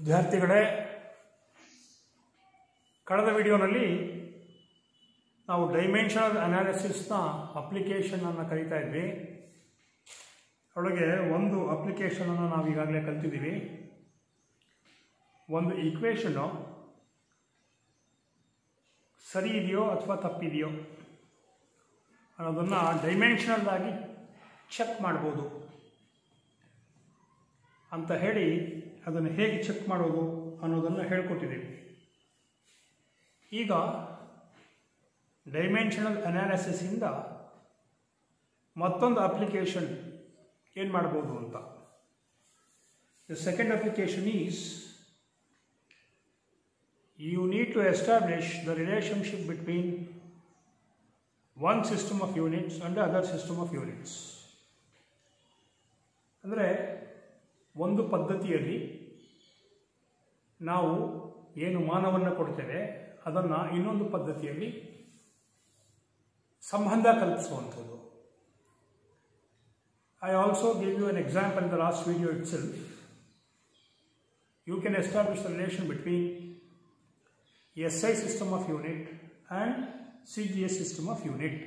ವಿದ್ಯಾರ್ಥಿಗಳೇ, ಕಳೆದ ವಿಡಿಯೋನಲ್ಲಿ ನಾವು ಡೈಮೆನ್ಷನಲ್ ಅನಾಲಿಸಿಸ್ನ ಅಪ್ಲಿಕೇಶನನ್ನು ಕಲಿತಾ ಇದ್ವಿ. ಒಳಗೆ ಒಂದು ಅಪ್ಲಿಕೇಶನನ್ನು ನಾವು ಈಗಾಗಲೇ ಕಲ್ತಿದ್ದೀವಿ. ಒಂದು ಈಕ್ವೇಷನ್ನು ಸರಿ ಇದೆಯೋ ಅಥವಾ ತಪ್ಪಿದೆಯೋ ಅನ್ನೋದನ್ನು ಡೈಮೆನ್ಷನಲ್ ಆಗಿ ಚೆಕ್ ಮಾಡ್ಬೋದು ಅಂತ ಹೇಳಿ ಅದನ್ನು ಹೇಗೆ ಚೆಕ್ ಮಾಡೋದು ಅನ್ನೋದನ್ನು ಹೇಳ್ಕೊಟ್ಟಿದ್ದೀವಿ. ಈಗ ಡೈಮೆನ್ಷನಲ್ ಅನಾಲಿಸಿಸಿಂದ ಮತ್ತೊಂದು ಅಪ್ಲಿಕೇಶನ್ ಏನು ಮಾಡ್ಬೋದು ಅಂತ. The second application is you need to establish the relationship between one system of units and the other system of units. ಅಂದರೆ ಒಂದು ಪದ್ಧತಿಯಲ್ಲಿ ನಾವು ಏನು ಮಾನವನ್ನು ಕೊಡ್ತೇವೆ ಅದನ್ನು ಇನ್ನೊಂದು ಪದ್ಧತಿಯಲ್ಲಿ ಸಂಬಂಧ ಕಲ್ಪಿಸುವಂಥದ್ದು. I also gave you an example in the last video itself. You can establish the relation between SI system of unit and CGS system of unit.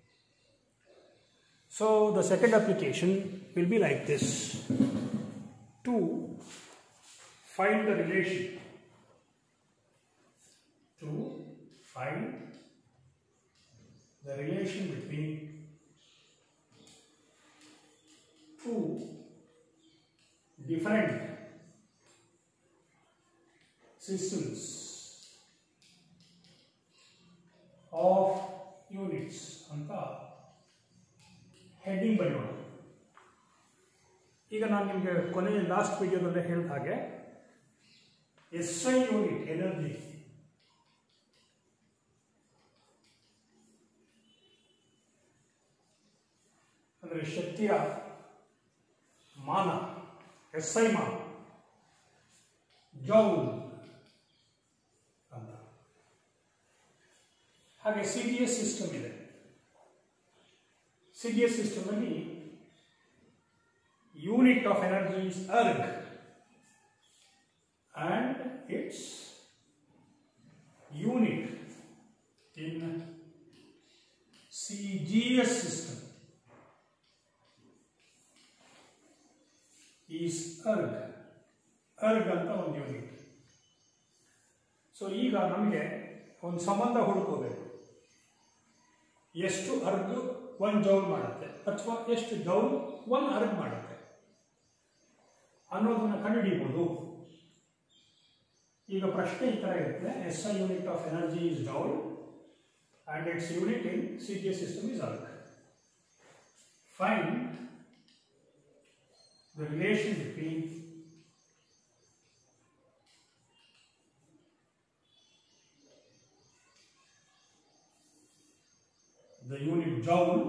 So the second application will be like this. To find the relation, between two different systems of units ಅಂತ heading ಬರೆಯೋಣ. ಈಗ ನಾನು ನಿಮಗೆ ಕೊನೆಯ last ವಿಡಿಯೋದಲ್ಲೇ ಹೇಳಿದ ಹಾಗೆ SI unit energy ಅಂದರೆ ಶಕ್ತಿಯ ಮಾನ, SI ಮಾನ ಜೌಲ್ ಅಂತ. ಹಾಗೆ CGS ಸಿಸ್ಟಮ್ ಇದೆ. CGS ಸಿಸ್ಟಮ್ ಅಲ್ಲಿ unit of energy is erg and its unit in CGS system is erg ಅಂತ ಒಂದು ಯೂನಿಟ್. ಸೊ ಈಗ ನಮಗೆ ಒಂದು ಸಂಬಂಧ ಹುಡುಕೋಬೇಕು. ಎಷ್ಟು ಅರ್ಗ್ 1 ಜೌಲ್ ಮಾಡುತ್ತೆ ಅಥವಾ ಎಷ್ಟು ಜೌಲ್ 1 ಅರ್ಗ್ ಮಾಡುತ್ತೆ ಅನ್ನೋದನ್ನು ಕಂಡುಹಿಡಿಯಬಹುದು. ಈಗ ಪ್ರಶ್ನೆ ಈ ಥರ ಇರುತ್ತೆ. SI unit of energy is joule and its unit in CGS system is erg. Find the relation between the unit joule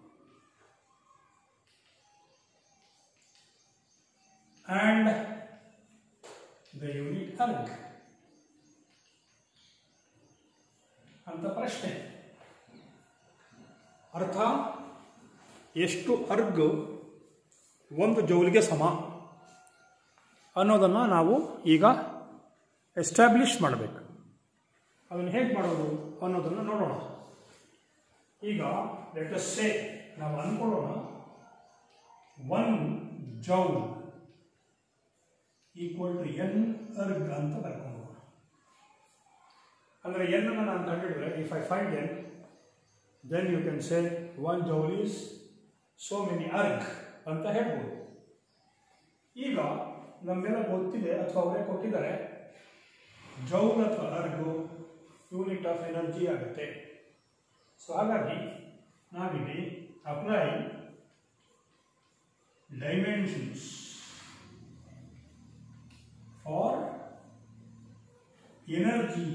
and the unit erg ಅಂತ ಪ್ರಶ್ನೆ. ಅರ್ಥ, ಎಷ್ಟು ಅರ್ಗ್ 1 ಜೌಲ್ಗೆ ಸಮ ಅನ್ನೋದನ್ನು ನಾವು ಈಗ ಎಸ್ಟಾಬ್ಲಿಷ್ ಮಾಡಬೇಕು. ಅದನ್ನು ಹೇಗೆ ಮಾಡೋದು ಅನ್ನೋದನ್ನು ನೋಡೋಣ. ಈಗ ಲೆಟ್ ಅಸ್ ಸೇ ನಾವು ಅಂದ್ಕೊಳ್ಳೋಣ 1 joule equal to n erg ಅಂತ ಬರ್ಕೊಂಡು. ಅಂದರೆ n ಅನ್ನು ನಾನು ಕಂಡುಹಿಡಿದ್ರೆ, if I find n, then you can say 1 joule is so many erg ಅಂತ ಹೇಳ್ಬೋದು. ಈಗ ನಮಗೆಲ್ಲ ಗೊತ್ತಿದೆ ಅಥವಾ ಅವರೇ ಕೊಟ್ಟಿದ್ದಾರೆ, ಜೌಲ್ ಅಥವಾ ಅರ್ಗು ಯೂನಿಟ್ ಆಫ್ ಎನರ್ಜಿ ಆಗುತ್ತೆ. ಸೊ ಹಾಗಾಗಿ ನಾವಿಲ್ಲಿ apply dimensions for energy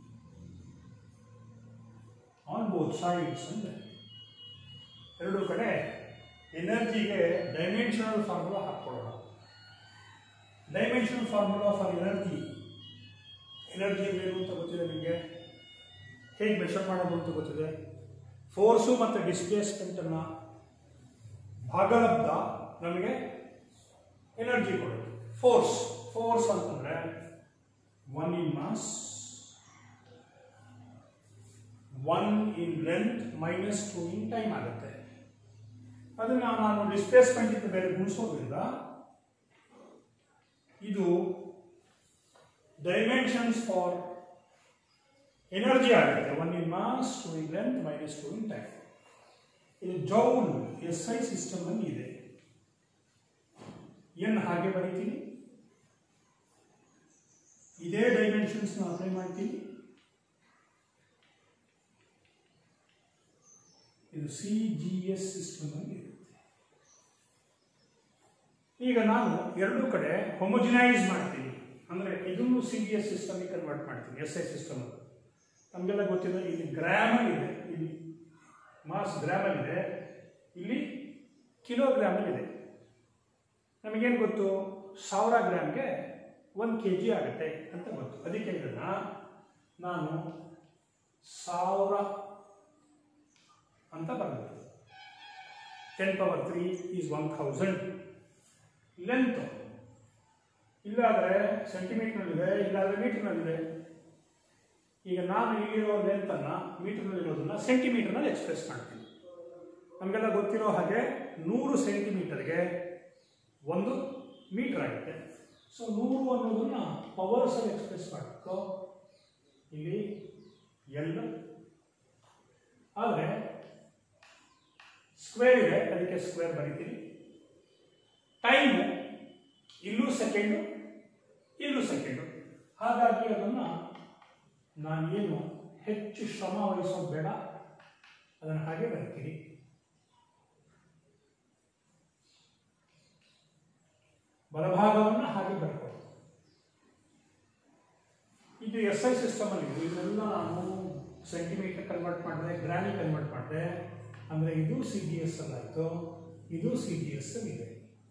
on both sides ಅಂದರೆ ಎರಡೂ ಕಡೆ ಎನರ್ಜಿಗೆ ಡೈಮೆನ್ಷನಲ್ ಫಾರ್ಮುಲಾ ಹಾಕ್ಕೊಳ್ಳೋಣ. ಡೈಮೆನ್ಷನಲ್ ಫಾರ್ಮುಲಾ ಫಾರ್ ಎನರ್ಜಿ ಏನು ಅಂತ ಗೊತ್ತಿದೆ ನಿಮಗೆ, ಹೇಗೆ ಮೆಷರ್ ಮಾಡೋದು ಅಂತ ಗೊತ್ತಿದೆ. ಫೋರ್ಸು ಮತ್ತು ಡಿಸ್ಪ್ಲೇಸ್ಮೆಂಟನ್ನು ಭಾಗಲಬ್ಧ ನಮಗೆ ಎನರ್ಜಿ ಕೊಡುತ್ತೆ. ಫೋರ್ಸ್ ಅಂತಂದರೆ 1 in mass, 1 in length minus 2 in time ಆಗುತ್ತೆ. ಅದನ್ನು ನಾನು ಡಿಸ್ಪ್ಲೇಸ್ಮೆಂಟ್ ಇಂದ ಬೇರೆ ಗುಣಿಸೋದ್ರಿಂದ ಇದು ಡೈಮೆನ್ಷನ್ಸ್ ಫಾರ್ ಎನರ್ಜಿ ಆಗುತ್ತೆ. 1 in mass, 2 in length minus 2 in time. ಇದು ಜೌಲ್ SI ಸಿಸ್ಟಮ್ ಅಲ್ಲಿ ಇದೆ. ಎನ್ ಹಾಗೆ ಬರೀತೀನಿ, ಇದೇ ಡೈಮೆನ್ಷನ್ಸ್ ಅಪ್ಲೈ ಮಾಡ್ತೀನಿ. ಇದು CGS ಸಿಸ್ಟಮ್ ಅಲ್ಲಿ ಇರುತ್ತೆ. ಈಗ ನಾನು ಎರಡೂ ಕಡೆ ಹೋಮೋಜಿನೈಸ್ ಮಾಡ್ತೀನಿ, ಅಂದ್ರೆ ಇದನ್ನು CGS ಸಿಸ್ಟಮ್ ಕನ್ವರ್ಟ್ ಮಾಡ್ತೀನಿ SI ಸಿಸ್ಟಮ್. ನಮಗೆಲ್ಲ ಗೊತ್ತಿದೆ, ಇಲ್ಲಿ ಗ್ರಾಮ್ ಇದೆ, ಇಲ್ಲಿ ಮಾಸ್ ಗ್ರಾಮ್ ಇದೆ, ಇಲ್ಲಿ ಕಿಲೋಗ್ರಾಮ್ ಇದೆ. ನಮಗೇನು ಗೊತ್ತು, 1000 ಗ್ರಾಮ್ಗೆ 1 kg ಆಗುತ್ತೆ ಅಂತ ಗೊತ್ತು. ಅದಕ್ಕೆ ಇದನ್ನ ನಾನು 1000 ಅಂತ ಬರಬೇಕು. 10 power 3 is 1000. ಲೆಂತ್ ಇಲ್ಲಾದರೆ ಸೆಂಟಿಮೀಟರ್ನಲ್ಲಿದೆ, ಇಲ್ಲಾದರೆ ಮೀಟರ್ನಲ್ಲಿದೆ. ಈಗ ನಾನು ಇಲ್ಲಿರೋ ಲೆಂತನ್ನು ಮೀಟರ್ನಲ್ಲಿರೋದನ್ನ ಸೆಂಟಿಮೀಟರ್ನಲ್ಲಿ ಎಕ್ಸ್ಪ್ರೆಸ್ ಮಾಡ್ತೀನಿ. ನಮಗೆಲ್ಲ ಗೊತ್ತಿರೋ ಹಾಗೆ 100 ಸೆಂಟಿಮೀಟರ್ಗೆ 1 ಮೀಟರ್ ಆಗುತ್ತೆ. ಸೊ 100 ಅನ್ನೋದನ್ನ ಪವರ್ಸಲ್ಲಿ ಎಕ್ಸ್ಪ್ರೆಸ್ ಮಾಡಬೇಕು. ಇಲ್ಲಿ ಎಲ್ಲ ಆದರೆ ಸ್ಕ್ವೇರ್ ಇದೆ, ಅದಕ್ಕೆ ಸ್ಕ್ವೇರ್ ಬರೀತೀನಿ. ಟೈಮು ಇಲ್ಲೂ ಸೆಕೆಂಡು, ಇಲ್ಲೂ ಸೆಕೆಂಡು. ಹಾಗಾಗಿ ಅದನ್ನು ನಾನೇನು ಹೆಚ್ಚು ಶ್ರಮ ವಹಿಸೋದು ಬೇಡ, ಅದನ್ನು ಹಾಗೆ ಬರೀತೀನಿ. ಬಲಭಾಗವನ್ನು ಹಾಗೆ ಬರ್ಕೊಳ್ಳಿ. ಇದು SI ಸಿಸ್ಟಮ್ ಅಲ್ಲಿ ಇದನ್ನೆಲ್ಲ ನಾನು ಸೆಂಟಿಮೀಟರ್ ಕನ್ವರ್ಟ್ ಮಾಡಿದೆ, ಗ್ರಾಮಿಗೆ ಕನ್ವರ್ಟ್ ಮಾಡಿದೆ. ಅಂದರೆ ಇದು CGS ಅಲ್ಲಿ ಆಯಿತು, ಇದು CGS ಅಲ್ಲಿ ಇದೆ.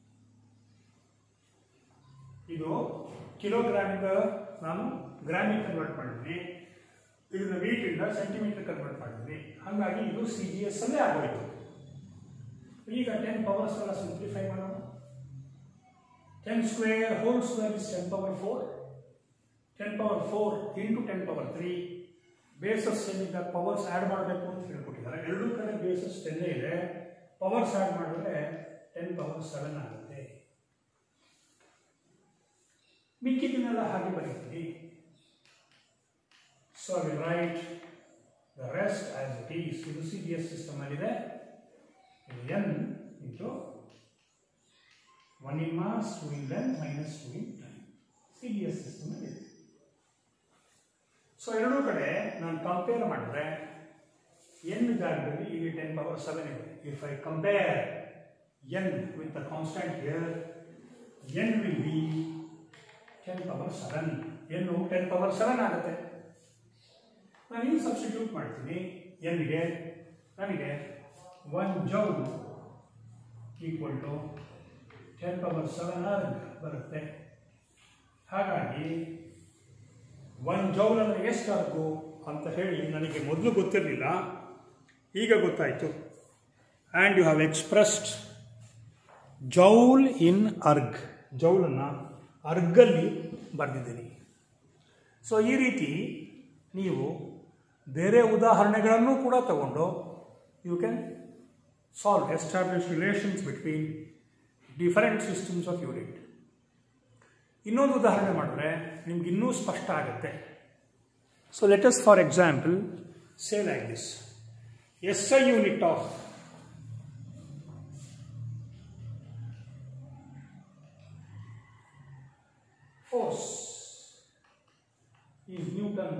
ಇದು ಕಿಲೋಗ್ರಾಮಿಂದ ನಾನು ಗ್ರಾಮಿಗೆ ಕನ್ವರ್ಟ್ ಮಾಡಿದ್ದೀನಿ, ಇದನ್ನ ವೀಟಿಂದ ಸೆಂಟಿಮೀಟರ್ ಕನ್ವರ್ಟ್ ಮಾಡಿದ್ದೀನಿ. ಹಾಗಾಗಿ ಇದು CGS ಅಲ್ಲೇ ಆಗೋಯ್ತು. ಈಗ 10 ಪವರ್ಸ್ ಎಲ್ಲ ಸಿಂಪ್ಲಿಫೈ ಮಾಡೋಣ. 10 square whole square is 10 power 4. 10 power 4 into 10 power 3. Bases ಏನಿದೆ ಪವರ್ಸ್ ಆ್ಯಡ್ ಮಾಡಬೇಕು ಅಂತ ಹೇಳ್ಕೊಟ್ಟಿದ್ದಾರೆ. ಎರಡೂ ಕಡೆ ಬೇಸಸ್ 10 ಇದೆ, ಪವರ್ಸ್ ಆ್ಯಡ್ ಮಾಡಿದ್ರೆ 10 power 7 ಆಗುತ್ತೆ. ಮಿಕ್ಕಿದನ್ನೆಲ್ಲ ಹಾಗೆ ಬರೀತೀವಿ. So I will write the rest as it is. ಇದು CGS ಸಿಸ್ಟಮ್ ಅಲ್ಲಿದೆ. n into 1 in mass, 2 in length minus 2 in time. CGS system ಇದೆ. ಸೊ ಎರಡೂ ಕಡೆ ನಾನು ಕಂಪೇರ್ ಮಾಡಿದ್ರೆ n ಜಾಗದಲ್ಲಿ ಇಲ್ಲಿ 10 power 7 ಇದೆ. If I compare n with the constant here, n will be 10 power 7. n 10 power 7 ಆಗುತ್ತೆ. ನಾನು ಇಲ್ಲಿ ಸಬ್ಸ್ಟಿಟ್ಯೂಟ್ ಮಾಡ್ತೀನಿ. nಗೆ ನನಗೆ 1 joule equal to 10 power 7 erg ಬರುತ್ತೆ. ಹಾಗಾಗಿ 1 ಜೌಲ್ ಅಂದರೆ ಎಷ್ಟು ಅರ್ಗು ಅಂತ ಹೇಳಿ ನನಗೆ ಮೊದಲು ಗೊತ್ತಿರಲಿಲ್ಲ, ಈಗ ಗೊತ್ತಾಯಿತು. And you have expressed joule in erg. ಜೌಲನ್ನು ಅರ್ಗಲ್ಲಿ ಬರೆದಿದ್ದೀನಿ. ಸೊ ಈ ರೀತಿ ನೀವು ಬೇರೆ ಉದಾಹರಣೆಗಳನ್ನು ಕೂಡ ತಗೊಂಡು you can solve, establish relations between different systems of unit. ಇನ್ನೊಂದು ಉದಾಹರಣೆ ಮಾಡಿದ್ರೆ ನಿಮ್ಗೆ ಇನ್ನೂ ಸ್ಪಷ್ಟ ಆಗುತ್ತೆ. So let us for example say like this: SI unit of force is Newton.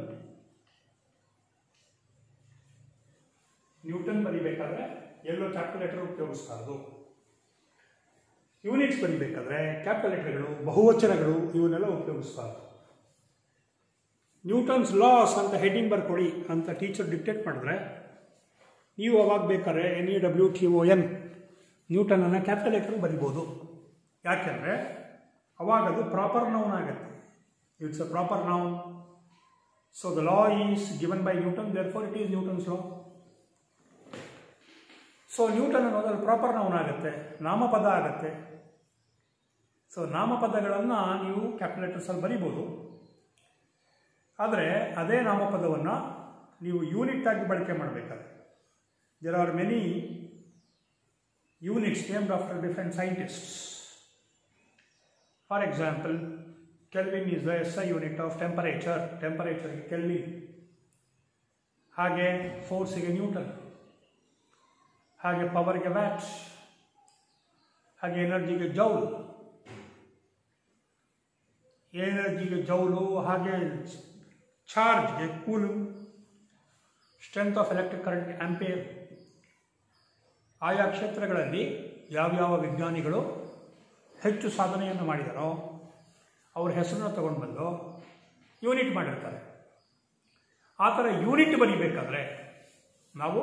Newton ಬರೀಬೇಕಾದ್ರೆ ಎಲ್ಲೋ ಕ್ಯಾಲ್ಕುಲೇಟರ್ ಉಪಯೋಗಿಸಬಾರ್ದು. ಯೂನಿಟ್ಸ್ ಬರೀಬೇಕಾದ್ರೆ ಕ್ಯಾಲ್ಕುಲೇಟರ್ಗಳು, ಬಹುವಚನಗಳು ಇವನ್ನೆಲ್ಲ ಉಪಯೋಗಿಸಬಾರ್ದು. ನ್ಯೂಟನ್ಸ್ ಲಾಸ್ ಅಂತ ಹೆಡ್ಡಿಂಗ್ ಬರ್ಕೊಡಿ ಅಂತ ಟೀಚರ್ ಡಿಕ್ಟೇಟ್ ಮಾಡಿದ್ರೆ ನೀವು ಅವಾಗ ಬೇಕಾದ್ರೆ NEWTON ನ್ಯೂಟನನ್ನು ಕ್ಯಾಲ್ಕುಲೇಟರ್ ಬರಿಬೋದು. ಯಾಕೆಂದರೆ ಅವಾಗ ಅದು ಪ್ರಾಪರ್ ನೌನ್ ಆಗುತ್ತೆ. It's a proper noun. So the law is given by Newton, therefore it is Newton's law. So Newton ಅನ್ನೋದು ಪ್ರಾಪರ್ ನೌನ್ ಆಗುತ್ತೆ, ನಾಮಪದ ಆಗುತ್ತೆ. ಸೊ ನಾಮಪದಗಳನ್ನು ನೀವು ಕ್ಯಾಲ್ಕುಲೇಟರ್ಸಲ್ಲಿ ಬರಿಬೋದು. ಆದರೆ ಅದೇ ನಾಮಪದವನ್ನು ನೀವು ಯೂನಿಟ್ ಆಗಿ ಬಳಕೆ ಮಾಡಬೇಕಾದ್ರೆ there are many units named after different scientists. For example, Kelvin is the SI unit of temperature, ಟೆಂಪರೇಚರ್ಗೆ ಕೆಲ್ವಿನ್. ಹಾಗೆ ಫೋರ್ಸಿಗೆ ನ್ಯೂಟನ್, ಹಾಗೆ ಪವರ್ಗೆ ವ್ಯಾಟ್, ಹಾಗೆ ಎನರ್ಜಿಗೆ ಜೌಲ್, ಎನರ್ಜಿಗೆ ಜೌಲು, ಹಾಗೆ ಚಾರ್ಜ್ಗೆ ಕೂಲು, ಸ್ಟ್ರೆಂತ್ ಆಫ್ ಎಲೆಕ್ಟ್ರಿಕ್ ಕರೆಂಟ್ಗೆ ಆಂಪೇರ್. ಆಯಾ ಕ್ಷೇತ್ರಗಳಲ್ಲಿ ಯಾವ್ಯಾವ ವಿಜ್ಞಾನಿಗಳು ಹೆಚ್ಚು ಸಾಧನೆಯನ್ನು ಮಾಡಿದಾರೋ ಅವ್ರ ಹೆಸರನ್ನು ತಗೊಂಡು ಬಂದು ಯೂನಿಟ್ ಮಾಡಿರ್ತಾರೆ. ಆ ಥರ ಯೂನಿಟ್ ಬರೀಬೇಕಾದ್ರೆ ನಾವು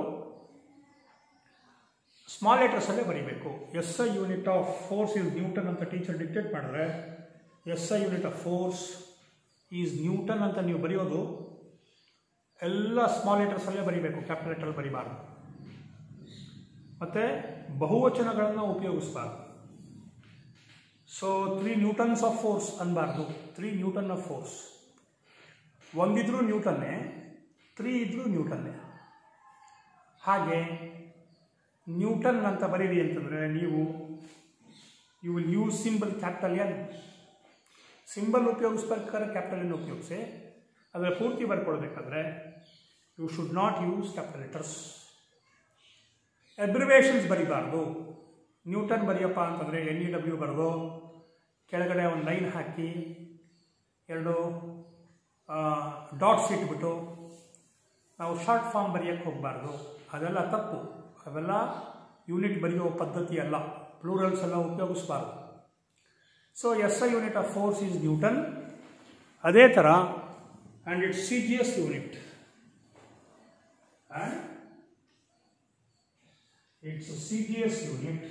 ಸ್ಮಾಲ್ ಲೆಟರ್ಸಲ್ಲೇ ಬರೀಬೇಕು. SI unit of force is Newton ಅಂತ ಟೀಚರ್ ಡಿಕ್ಟೇಟ್ ಮಾಡಿದ್ರೆ SI unit of force is Newton ಅಂತ ನೀವು ಬರೆಯೋದು ಎಲ್ಲ ಸ್ಮಾಲ್ ಲೆಟರ್ಸಲ್ಲೇ ಬರೀಬೇಕು, ಕ್ಯಾಪಿಟಲ್ ಲೆಟರ್ ಬರೀಬಾರ್ದು. ಮತ್ತು ಬಹುವಚನಗಳನ್ನು ಉಪಯೋಗಿಸಬಾರ್ದು. ಸೊ 3 ನ್ಯೂಟನ್ಸ್ ಆಫ್ ಫೋರ್ಸ್ ಅನ್ನಬಾರ್ದು, 3 ನ್ಯೂಟನ್ ಆಫ್ ಫೋರ್ಸ್. ಒಂದಿದ್ರೂ ನ್ಯೂಟನ್ನೇ, 3 ಇದ್ರೂ ನ್ಯೂಟನ್ನೇ. ಹಾಗೆ ನ್ಯೂಟನ್ ಅಂತ ಬರೀರಿ ಅಂತಂದರೆ ನೀವು you will use symbol capital N. Symbol ಉಪಯೋಗಿಸ್ಬೇಕಾದ್ರೆ ಕ್ಯಾಪಿಟಲ್ N ಉಪಯೋಗಿಸಿ. ಅದರ ಪೂರ್ತಿ ಬರ್ಕೊಳ್ಬೇಕಾದ್ರೆ you should not use capital letters. Abbreviations ಬರೀಬಾರ್ದು. ನ್ಯೂಟನ್ ಬರೆಯಪ್ಪ ಅಂತಂದರೆ NEW ಬರೆದು ಕೆಳಗಡೆ ಒಂದು ಲೈನ್ ಹಾಕಿ 2 ಡಾಟ್ಸ್ ಇಟ್ಬಿಟ್ಟು ನಾವು ಶಾರ್ಟ್ ಫಾರ್ಮ್ ಬರೆಯೋಕ್ಕೆ ಹೋಗಬಾರ್ದು. ಅದೆಲ್ಲ ತಪ್ಪು. ಅವೆಲ್ಲ ಯೂನಿಟ್ ಬರೆಯೋ ಪದ್ಧತಿ ಅಲ್ಲ. ಪ್ಲೂರಲ್ಸ್ ಎಲ್ಲ ಉಪಯೋಗಿಸಬಾರ್ದು. So SI unit of force is Newton. ಅದೇ ಥರ and it's CGS unit and its CGS unit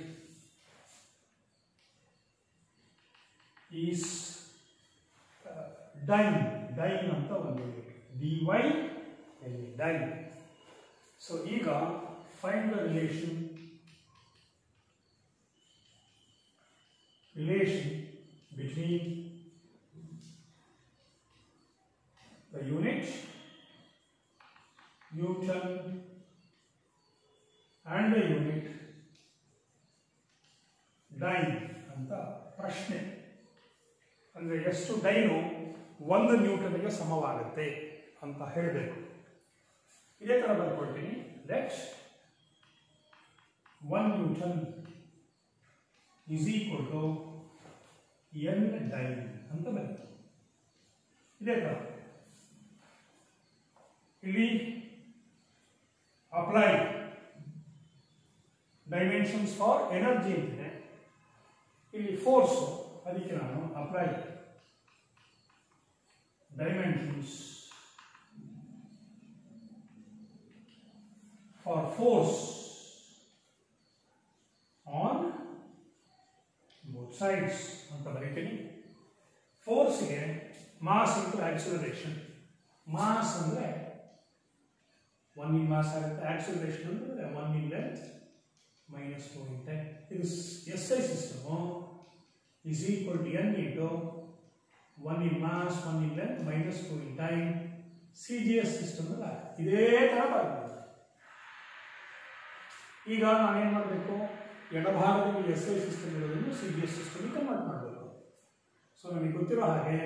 is dyne ಅಂತ ಒಂದು ಯೂನಿಟ್, dyne. ಸೊ ಈಗ find the relation between the unit Newton and the unit dyne ಅಂತ ಪ್ರಶ್ನೆ. ಅಂದರೆ ಎಷ್ಟು ಡೈನು 1 ನ್ಯೂಟನ್ಗೆ ಸಮವಾಗುತ್ತೆ ಅಂತ ಹೇಳಬೇಕು. ಇದೇ ಥರ ಬರ್ಕೊಳ್ತೀನಿ. ಲೆಟ್ 1 Newton is equal to N dyne ಅಂತ ಬರುತ್ತೆ. ಇದೇ ಥರ ಇಲ್ಲಿ ಅಪ್ಲೈ ಡೈಮೆನ್ಷನ್ಸ್ ಫಾರ್ ಎನರ್ಜಿ ಅಂತಿದೆ. ಇಲ್ಲಿ ಫೋರ್ಸು, ಅದಕ್ಕೆ ನಾನು apply dimensions for force on both sides ಅಂತ ಬರೀತೀನಿ. ಫೋರ್ಸ್ಗೆ ಮಾಸ್ ಇಂಟು ಆಕ್ಸಿಲರೇಷನ್. ಮಾಸ್ ಅಂದರೆ 1 in mass ಆಗುತ್ತೆ, ಆಕ್ಸಿಲರೇಷನ್ ಅಂದರೆ 1 in length minus 2 in time. ಇದು SI system is equal to N into 1 in mass 1 in length minus 2 in time. CGS system ಅಲ್ಲ, ಇದೇ ಥರ ಬರಬೇಕು. ಈಗ ನಾನೇನು ಮಾಡಬೇಕು, ಎಡಭಾಗದಲ್ಲಿ SI ಸಿಸ್ಟಮ್ ಇರೋದನ್ನು CGS ಸಿಸ್ಟಮ್ಗೆ ಕನ್ವರ್ಟ್ ಮಾಡಬೇಕು. ಸೊ ನನಗೆ ಗೊತ್ತಿರೋ ಹಾಗೆ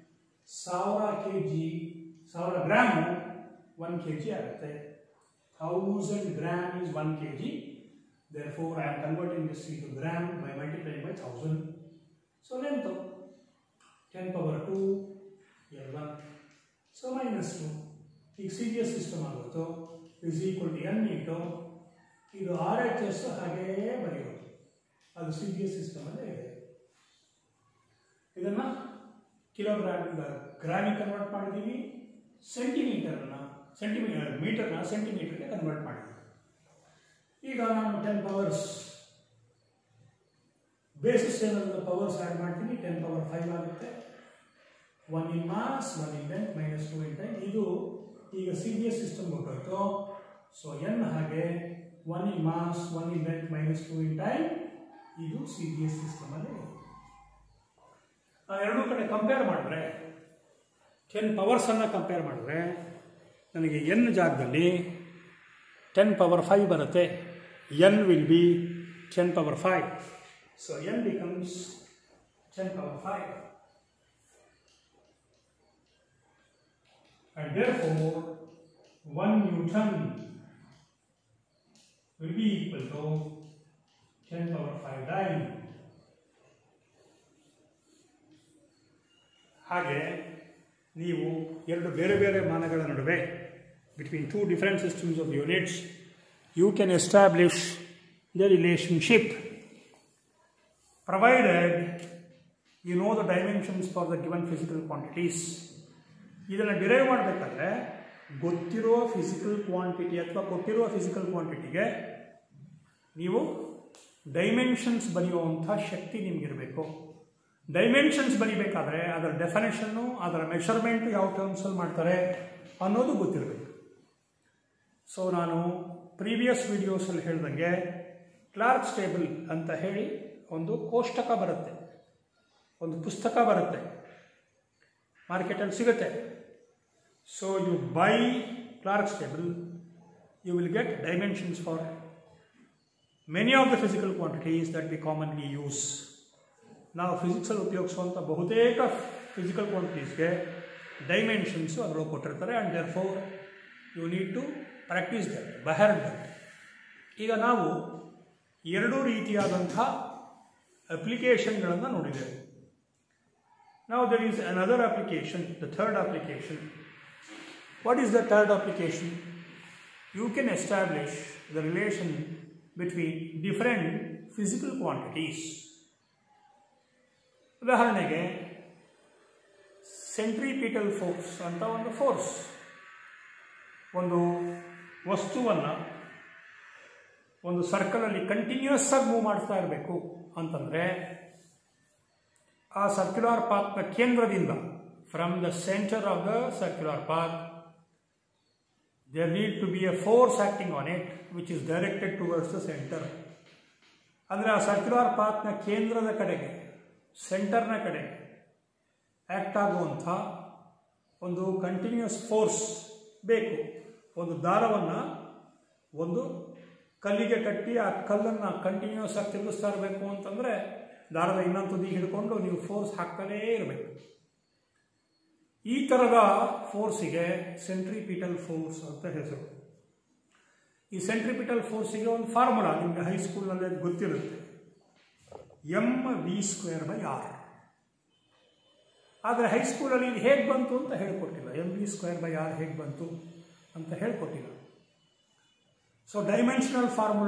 1000 ಗ್ರಾಮು 1 kg ಆಗುತ್ತೆ. 1000 gram is 1 kg. Therefore, I am converting this into gram by multiplying by 1000. So length 10 power 2 L1. So minus 2. ಈಗ CGS ಸಿಸ್ಟಮ್ ಆಗುತ್ತೋ is equal to N into ಇದು RHS ಹಾಗೇ ಬರೆಯೋದು. ಅದು CGS ಸಿಸ್ಟಮ್ ಅಲ್ಲೇ ಇದೆ. ಇದನ್ನು ಕಿಲೋಗ್ರಾಮ್ ಗ್ರಾಮಿಗೆ ಕನ್ವರ್ಟ್ ಮಾಡಿದ್ದೀವಿ. ಮೀಟರ್ನ ಸೆಂಟಿಮೀಟರ್ಗೆ ಕನ್ವರ್ಟ್ ಮಾಡಿದ್ದೀವಿ. ಈಗ ನಾನು 10 ಪವರ್ಸ್ ಬೇಸಿಸ್ ಏನಾದರೂ ಪವರ್ಸ್ ಆ್ಯಡ್ ಮಾಡ್ತೀನಿ. 10 ಪವರ್ 5 ಆಗುತ್ತೆ. 1 in mass 1 in length minus 2 in time. ಇದು ಈಗ CGS ಸಿಸ್ಟಮ್ ಹೊರಟೋಯ್ತು. ಸೊ N ಹಾಗೆ 1 in mass 1 in length minus 2 in time. ಇದು CGS ಸಿಸ್ಟಮಲ್ಲಿ. ಎರಡೂ ಕಡೆ ಕಂಪೇರ್ ಮಾಡಿದ್ರೆ 10 ಪವರ್ಸನ್ನು ಕಂಪೇರ್ ಮಾಡಿದ್ರೆ ನನಗೆ n ಜಾಗದಲ್ಲಿ 10 ಪವರ್ 5 ಬರುತ್ತೆ. n will be 10 power 5. So n becomes 10 power 5. And therefore 1 Newton will be equal to 10 power 5 dyne. ಹಾಗೆ ನೀವು ಎರಡು ಬೇರೆ ಬೇರೆ ಮಾನಗಳ ನಡುವೆ between two different systems of units you can establish the relationship provided you know the dimensions for the given physical quantities. ಇದನ್ನು derive ಮಾಡಬೇಕಾದ್ರೆ ಗೊತ್ತಿರುವ physical quantity ಅಥವಾ ಕೊಟ್ಟಿರುವ ಫಿಸಿಕಲ್ ಕ್ವಾಂಟಿಟಿಗೆ ನೀವು ಡೈಮೆನ್ಷನ್ಸ್ ಬರೆಯುವಂಥ ಶಕ್ತಿ ನಿಮಗಿರಬೇಕು. ಡೈಮೆನ್ಷನ್ಸ್ ಬರೀಬೇಕಾದ್ರೆ ಅದರ ಡೆಫಿನೇಷನ್ನು, ಅದರ ಮೆಷರ್ಮೆಂಟ್ ಯಾವ ಟರ್ಮ್ಸಲ್ಲಿ ಮಾಡ್ತಾರೆ ಅನ್ನೋದು ಗೊತ್ತಿರಬೇಕು. ಸೊ ನಾನು ಪ್ರೀವಿಯಸ್ ವಿಡಿಯೋಸಲ್ಲಿ ಹೇಳ್ದಂಗೆ ಕ್ಲಾರ್ಕ್ಸ್ ಟೇಬಲ್ ಅಂತ ಹೇಳಿ ಒಂದು ಕೋಷ್ಟಕ ಬರುತ್ತೆ, ಒಂದು ಪುಸ್ತಕ ಬರುತ್ತೆ, ಮಾರ್ಕೆಟಲ್ಲಿ ಸಿಗುತ್ತೆ. So you buy Clark's table, you will get dimensions for many of the physical quantities that we commonly use. ನಾವು ಫಿಸಿಕ್ಸಲ್ಲಿ ಉಪಯೋಗಿಸುವಂಥ ಬಹುತೇಕ ಫಿಸಿಕಲ್ ಕ್ವಾಂಟಿಟೀಸ್ಗೆ ಡೈಮೆನ್ಷನ್ಸು ಅದರೊಳಗೆ ಕೊಟ್ಟಿರ್ತಾರೆ. And therefore you need to practise that, ಬಹರ್ ದಟ್. ಈಗ ನಾವು ಎರಡೂ ರೀತಿಯಾದಂಥ ಅಪ್ಲಿಕೇಶನ್ಗಳನ್ನು ನೋಡಿದ್ದೇವೆ. Now there is another application, the third application. What is the third application? You can establish the relation between different physical quantities. ಉದಾಹರಣೆಗೆ centripetal force ಅಂತ ಒಂದು ಫೋರ್ಸ್, ಒಂದು ವಸ್ತುವನ್ನು ಒಂದು ಸರ್ಕಲಲ್ಲಿ ಕಂಟಿನ್ಯೂಸ್ ಆಗಿ ಮೂವ್ ಮಾಡ್ತಾ ಇರಬೇಕು ಅಂತಂದರೆ ಆ ಸರ್ಕ್ಯುಲರ್ ಪಾತ್ನ ಕೇಂದ್ರದಿಂದ, from the centre of the circular path, there need to be a force acting on it which is directed towards the center. ಅಂದರೆ ಆ ಸರ್ಕ್ಯುಲರ್ ಪಾತ್ನ ಕೇಂದ್ರದ ಕಡೆಗೆ, ಸೆಂಟರ್ನ ಕಡೆಗೆ ಆ್ಯಕ್ಟ್ ಆಗುವಂಥ ಒಂದು ಕಂಟಿನ್ಯೂಸ್ ಫೋರ್ಸ್ ಬೇಕು. ಒಂದು ದಾರವನ್ನು ಒಂದು ಕಲ್ಲಿಗೆ ಕಟ್ಟಿ ಆ ಕಲ್ಲನ್ನು ಕಂಟಿನ್ಯೂಸ್ ಆಗಿ ತಿರುಗಿಸ್ತಾ ಇರಬೇಕು ಅಂತಂದರೆ ದಾರದ ಇನ್ನೊಂದು ತುದಿ ಹಿಡ್ಕೊಂಡು ನೀವು ಫೋರ್ಸ್ ಹಾಕ್ತಾನೇ ಇರಬೇಕು. ಈ ಥರದ ಫೋರ್ಸಿಗೆ ಸೆಂಟ್ರಿಪಿಟಲ್ ಫೋರ್ಸ್ ಅಂತ ಹೆಸರು. ಈ ಸೆಂಟ್ರಿಪಿಟಲ್ ಫೋರ್ಸಿಗೆ ಒಂದು ಫಾರ್ಮುಲಾ ನಿಮಗೆ ಹೈಸ್ಕೂಲ್ನಲ್ಲೇ ಗೊತ್ತಿರುತ್ತೆ, mv²/r. ಆದರೆ ಹೈಸ್ಕೂಲಲ್ಲಿ ಇದು ಹೇಗೆ ಬಂತು ಅಂತ ಹೇಳ್ಕೊಟ್ಟಿಲ್ಲ, mv²/r ಹೇಗೆ ಬಂತು ಅಂತ ಹೇಳ್ಕೊಟ್ಟಿಲ್ಲ. ಸೊ ಡೈಮೆನ್ಷನಲ್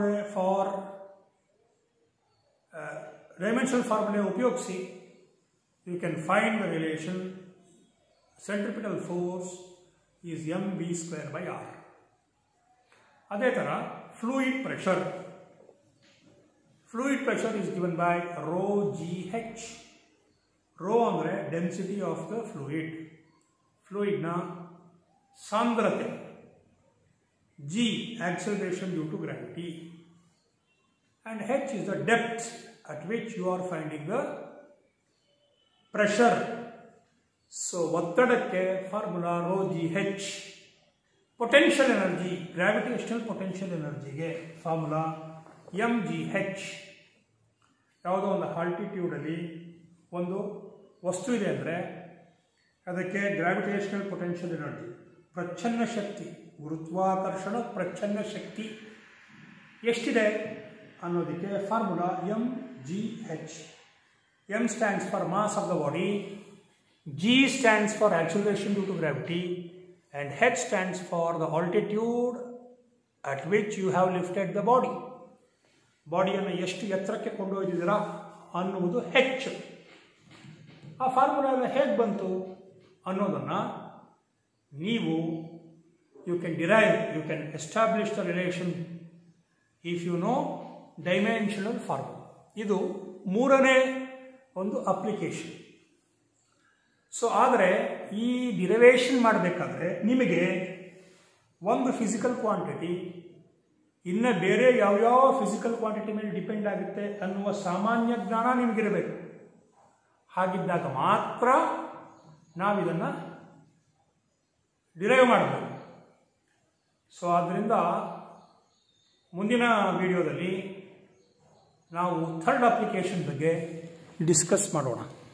ಫಾರ್ಮುಲೆ ಉಪಯೋಗಿಸಿ you can find the relation centripetal force is mv²/r. ಅದೇ ಥರ fluid pressure is given by ρgh. Rho ಅಂದರೆ ಡೆನ್ಸಿಟಿ ಆಫ್ ದ ಫ್ಲೂಯಿಡ್ನ ಸಾಂದ್ರತೆ, g acceleration due to gravity, and h is the depth at which you are finding the pressure. So ಒತ್ತಡಕ್ಕೆ formula ρgh. Potential energy, gravitational potential ಎನರ್ಜಿಗೆ formula mgh. ಯಾವುದೋ ಒಂದು ಆಲ್ಟಿಟ್ಯೂಡಲ್ಲಿ ಒಂದು ವಸ್ತು ಇದೆ ಅಂದರೆ ಅದಕ್ಕೆ ಗ್ರಾವಿಟೇಷನಲ್ ಪೊಟೆನ್ಷಿಯಲ್ ಎನರ್ಜಿ, ಪ್ರಚ್ಛನ್ನ ಶಕ್ತಿ, ಗುರುತ್ವಾಕರ್ಷಣ ಪ್ರಚ್ಛನ್ನ ಶಕ್ತಿ ಎಷ್ಟಿದೆ ಅನ್ನೋದಕ್ಕೆ formula mgh. m stands for mass of the body, g stands for acceleration due to gravity, and h stands for the altitude at which you have lifted the body. ಬಾಡಿಯನ್ನು ಎಷ್ಟು ಎತ್ತರಕ್ಕೆ ಕೊಂಡೊಯ್ದಿದ್ದೀರಾ ಅನ್ನುವುದು h. ಆ ಫಾರ್ಮುಲಾ ಎಲ್ಲ ಹೇಗೆ ಬಂತು ಅನ್ನೋದನ್ನು ನೀವು you can establish the relation if you know dimensional formula. ಇದು ಮೂರನೇ ಒಂದು ಅಪ್ಲಿಕೇಶನ್. ಸೊ ಆದರೆ ಈ ಡಿರೈವೇಷನ್ ಮಾಡಬೇಕಾದ್ರೆ ನಿಮಗೆ ಒಂದು ಫಿಸಿಕಲ್ ಕ್ವಾಂಟಿಟಿ ಇನ್ನು ಬೇರೆ ಯಾವ್ಯಾವ ಫಿಸಿಕಲ್ ಕ್ವಾಂಟಿಟಿ ಮೇಲೆ ಡಿಪೆಂಡ್ ಆಗುತ್ತೆ ಅನ್ನುವ ಸಾಮಾನ್ಯ ಜ್ಞಾನ ನಿಮಗಿರಬೇಕು. ಹಾಗಿದ್ದಾಗ ಮಾತ್ರ ನಾವಿದನ್ನು ಡಿರೈವ್ ಮಾಡ್ಬೋದು. ಸೊ ಆದ್ದರಿಂದ ಮುಂದಿನ ವಿಡಿಯೋದಲ್ಲಿ ನಾವು ಥರ್ಡ್ ಅಪ್ಲಿಕೇಶನ್ ಬಗ್ಗೆ ಡಿಸ್ಕಸ್ ಮಾಡೋಣ.